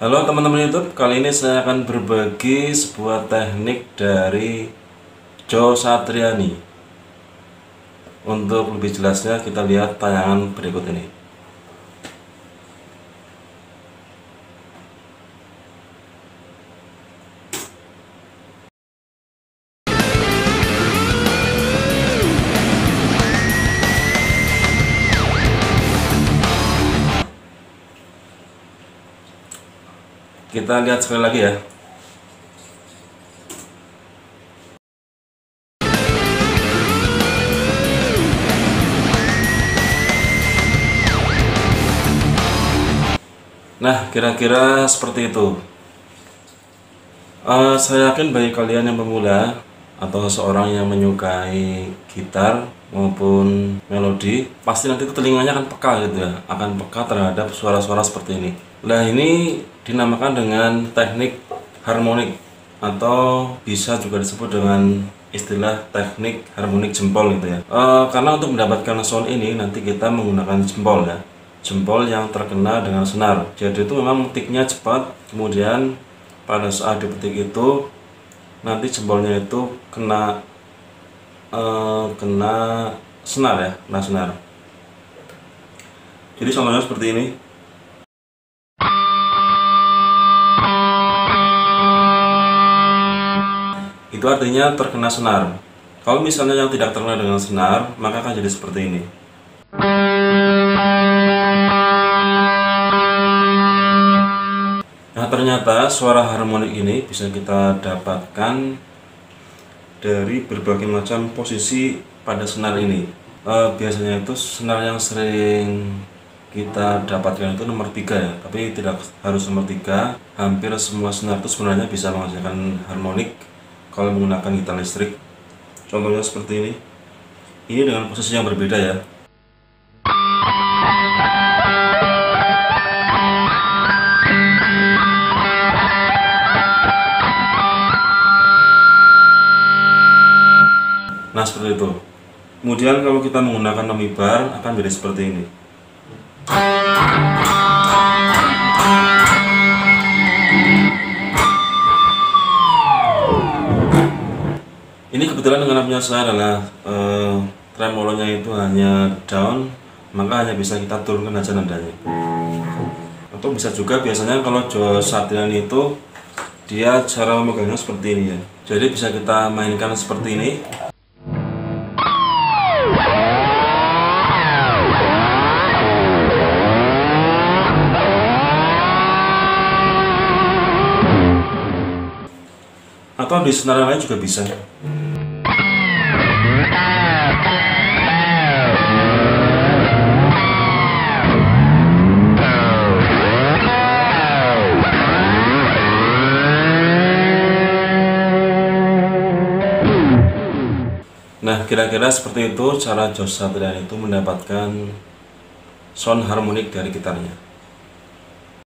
Halo teman-teman YouTube, kali ini saya akan berbagi sebuah teknik dari Joe Satriani. Untuk lebih jelasnya kita lihat tayangan berikut ini. Kita lihat sekali lagi ya. Nah, kira-kira seperti itu. Saya yakin bagi kalian yang pemula atau seseorang yang menyukai gitar maupun melodi, pasti nanti telinganya akan peka gitu ya, akan peka terhadap suara-suara seperti ini. Nah, ini dinamakan dengan teknik harmonik atau bisa juga disebut dengan istilah teknik harmonik jempol gitu ya. Karena untuk mendapatkan sound ini nanti kita menggunakan jempol ya, jempol yang terkena dengan senar. Jadi itu memang metiknya cepat, kemudian pada saat dipetik itu nanti jempolnya itu kena senar ya, kena senar. Jadi contohnya seperti ini. Itu artinya terkena senar. Kalau misalnya yang tidak terkena dengan senar, maka akan jadi seperti ini. Nah, ternyata suara harmonik ini bisa kita dapatkan dari berbagai macam posisi pada senar ini. Biasanya itu senar yang sering kita dapatkan itu nomor 3 ya, tapi tidak harus nomor 3. Hampir semua senar itu sebenarnya bisa menghasilkan harmonik kalau menggunakan gitar listrik. Contohnya seperti ini. Ini dengan posisi yang berbeda ya. Nah, seperti itu. Kemudian kalau kita menggunakan nomibar akan jadi seperti ini. Ini kebetulan dengan punya saya adalah tremolonya itu hanya down, maka hanya bisa kita turunkan aja nadanya. Atau bisa juga biasanya kalau Joe Satriani itu dia cara memegangnya seperti ini ya. Jadi bisa kita mainkan seperti ini. Atau di senar lain juga bisa. Nah, kira-kira seperti itu cara Joe Satriani itu mendapatkan sound harmonik dari gitarnya.